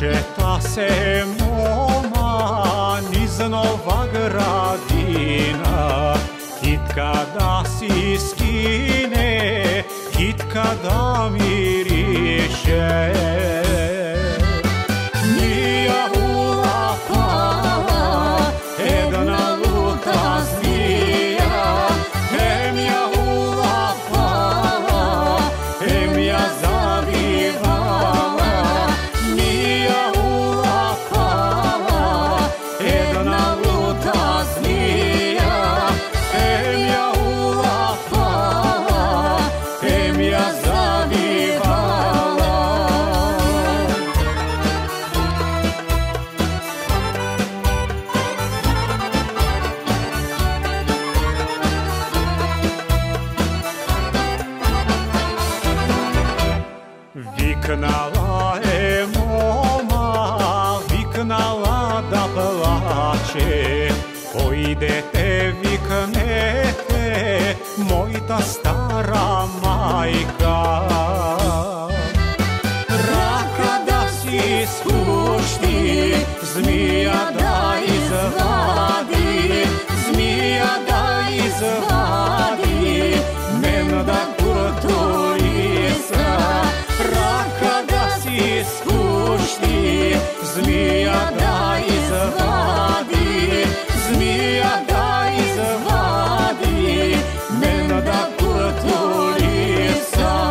Šeta se moma niz Nova Gradina, kitka da si skine, kitka da miriše. Mija ulapala, jedna luta zmija, Mija ulapala, Mija zavivala. Mija ulapala, jedna luta zmija, Mija ulapala, Mija zavivala. Viknala je moma, viknala da plače, pojdete, viknete, moj ta stara majka. Raka da si spušti, zmija da izvadi, zmija da izvadi, men da kurtulisa. Raka da si spušti, zmija da izvadi, zmija da izvadi, men da kurtulisa.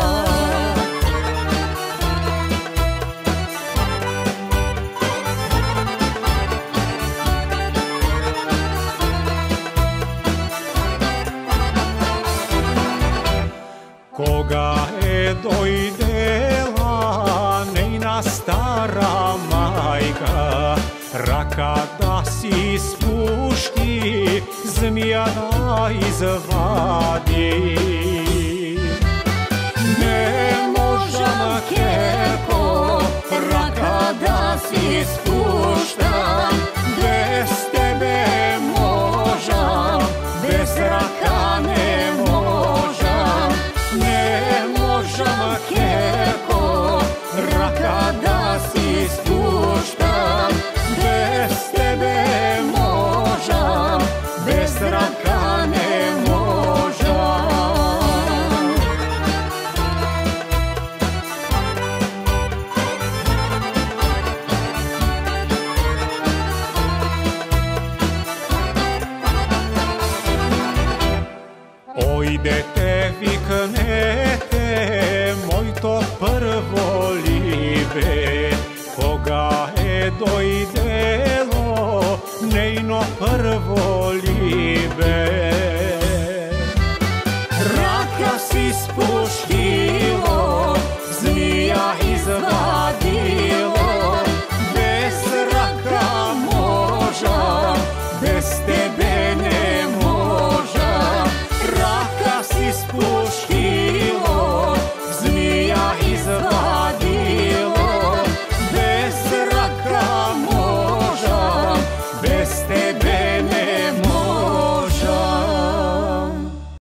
Koga je dojdela nejna stara majka, raka da si spušti, zmija da izvadi. Ne možam kerko, raka da si spuštam, bez tebe možam, bez raka ne možam. Ne možam kerko, raka da si spuštam, bez tebe možam, bez raka ne možam. Ojdete, viknete, moj to prvo libe, koga je dojdelo nejno prvo libe.